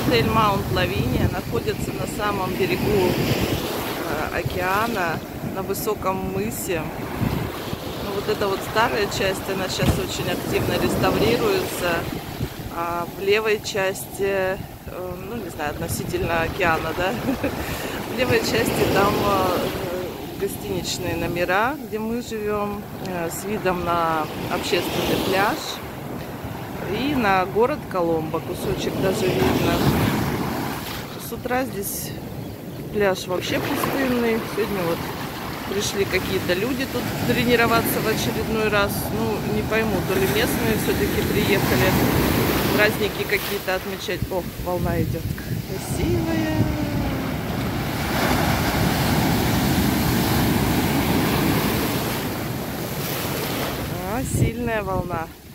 Отель Маунт Лавиния находится на самом берегу океана, на высоком мысе. Ну, вот эта вот старая часть, она сейчас очень активно реставрируется. А в левой части, ну не знаю, относительно океана, да, в левой части там гостиничные номера, где мы живем, с видом на общественный пляж и на город Коломбо, кусочек даже видно. С утра здесь пляж вообще пустынный. Сегодня вот пришли какие-то люди тут тренироваться в очередной раз. Ну, не пойму, то ли местные все-таки приехали праздники какие-то отмечать. О, волна идет. Красивая. Сильная волна.